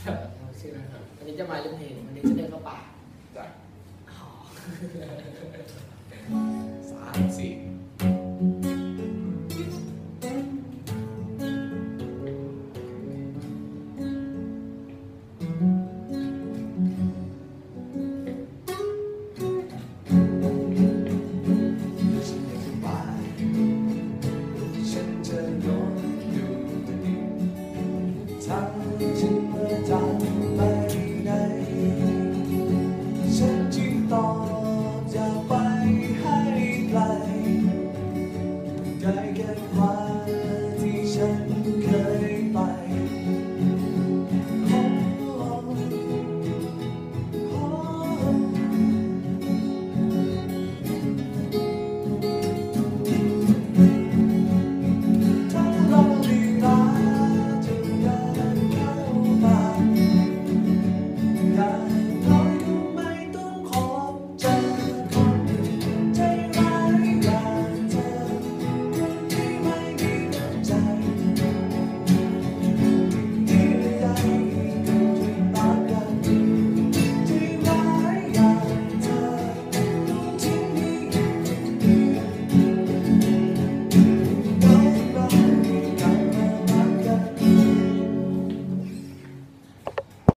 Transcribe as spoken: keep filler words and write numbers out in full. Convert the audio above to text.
ชื่อนะครับวันนี้จะมาเรื่องเพลงวันนี้จะเดินเข้าป่าจ้ะอ๋อสามสี่ฉันจะนอนอยู่บนนี้ทั้งฉันเมื่อทำไป